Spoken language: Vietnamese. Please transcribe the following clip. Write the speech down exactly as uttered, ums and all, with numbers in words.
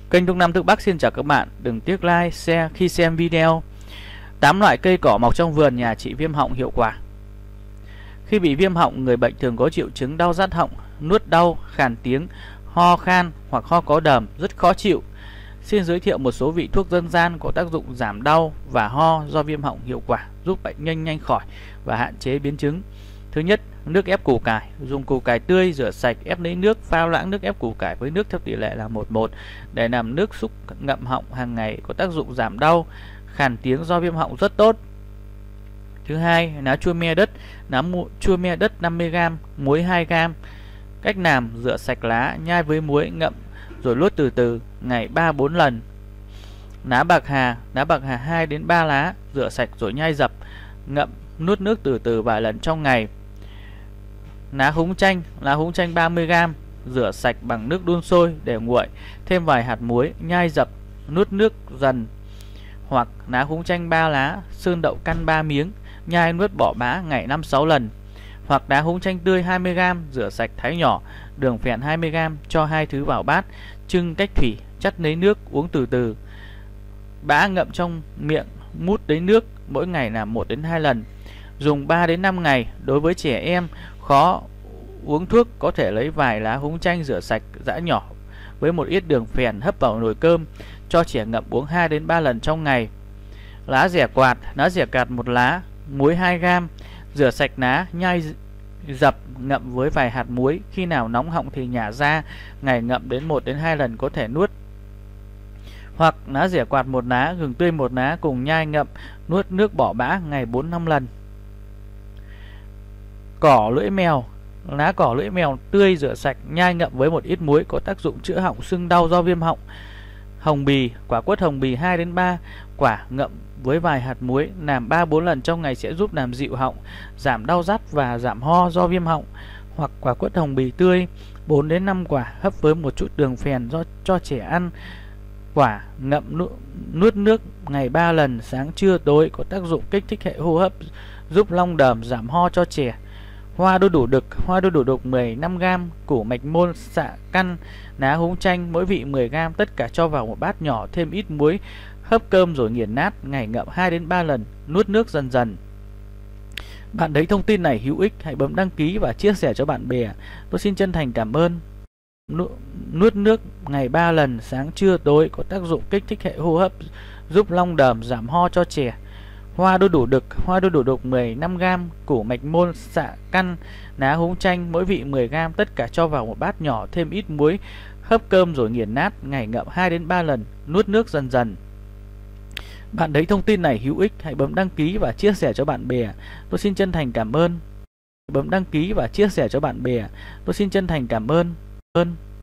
Kênh Thuốc Nam Thuốc Bắc xin chào các bạn. Đừng tiếc like, share khi xem video. Tám loại cây cỏ mọc trong vườn nhà trị viêm họng hiệu quả. Khi bị viêm họng, người bệnh thường có triệu chứng đau rát họng, nuốt đau, khàn tiếng, ho khan hoặc ho có đờm, rất khó chịu. Xin giới thiệu một số vị thuốc dân gian có tác dụng giảm đau và ho do viêm họng hiệu quả, giúp bệnh nhanh nhanh khỏi và hạn chế biến chứng. Thứ nhất, nước ép củ cải. Dùng củ cải tươi rửa sạch, ép lấy nước, pha loãng nước ép củ cải với nước theo tỷ lệ là một một để làm nước xúc ngậm họng hàng ngày, có tác dụng giảm đau, khàn tiếng do viêm họng rất tốt. Thứ hai, lá chua me đất. Lá chua me đất năm mươi gam, muối hai gam. Cách làm: rửa sạch lá, nhai với muối, ngậm rồi nuốt từ từ, ngày ba bốn lần. Lá bạc hà. Lá bạc hà hai đến ba lá, rửa sạch rồi nhai dập, ngậm nuốt nước từ từ vài lần trong ngày. Lá húng chanh. Lá húng chanh ba mươi gam, rửa sạch bằng nước đun sôi để nguội, thêm vài hạt muối, nhai dập, nuốt nước dần. Hoặc lá húng chanh ba lá, sơn đậu căn ba miếng, nhai nuốt bỏ bã, ngày năm sáu lần. Hoặc lá húng chanh tươi hai mươi gam, rửa sạch thái nhỏ, đường phèn hai mươi gam, cho hai thứ vào bát, trưng cách thủy, chắt lấy nước, uống từ từ. Bã ngậm trong miệng, mút lấy nước, mỗi ngày làm một đến hai lần. Dùng ba đến năm ngày. Đối với trẻ em khó uống thuốc, có thể lấy vài lá húng chanh rửa sạch, giã nhỏ với một ít đường phèn hấp vào nồi cơm, cho trẻ ngậm uống hai đến ba lần trong ngày. Lá dẻ quạt. Lá dẻ quạt một lá, muối hai gam, rửa sạch lá, nhai dập, ngậm với vài hạt muối, khi nào nóng họng thì nhả ra, ngày ngậm đến một đến hai lần có thể nuốt. Hoặc lá dẻ quạt một lá, gừng tươi một lá, cùng nhai ngậm, nuốt nước bỏ bã, ngày bốn năm lần. Cỏ lưỡi mèo. Lá cỏ lưỡi mèo tươi rửa sạch, nhai ngậm với một ít muối, có tác dụng chữa họng sưng đau do viêm họng. Hồng bì. Quả quất hồng bì hai đến ba quả, ngậm với vài hạt muối, làm ba bốn lần trong ngày sẽ giúp làm dịu họng, giảm đau rát và giảm ho do viêm họng. Hoặc quả quất hồng bì tươi bốn đến năm quả, hấp với một chút đường phèn do cho trẻ ăn. Quả ngậm nuốt nước ngày ba lần, sáng trưa tối, có tác dụng kích thích hệ hô hấp, giúp long đờm, giảm ho cho trẻ. Hoa đu đủ đực. Hoa đu đủ đực mười lăm gam, củ mạch môn, xạ căn, lá húng chanh mỗi vị mười gam, tất cả cho vào một bát nhỏ, thêm ít muối, hấp cơm rồi nghiền nát, ngày ngậm hai đến ba lần, nuốt nước dần dần. Bạn thấy thông tin này hữu ích, hãy bấm đăng ký và chia sẻ cho bạn bè. Tôi xin chân thành cảm ơn. Nuốt nước ngày ba lần, sáng trưa tối, có tác dụng kích thích hệ hô hấp, giúp long đờm, giảm ho cho trẻ. Hoa đu đủ đực. Hoa đu đủ đực mười lăm gam, củ mạch môn, xạ căn, lá húng chanh mỗi vị mười gam, tất cả cho vào một bát nhỏ, thêm ít muối, hấp cơm rồi nghiền nát, ngày ngậm hai đến ba lần, nuốt nước dần dần. Bạn thấy thông tin này hữu ích, hãy bấm đăng ký và chia sẻ cho bạn bè. Tôi xin chân thành cảm ơn. Bấm đăng ký và chia sẻ cho bạn bè. Tôi xin chân thành cảm ơn. ơn.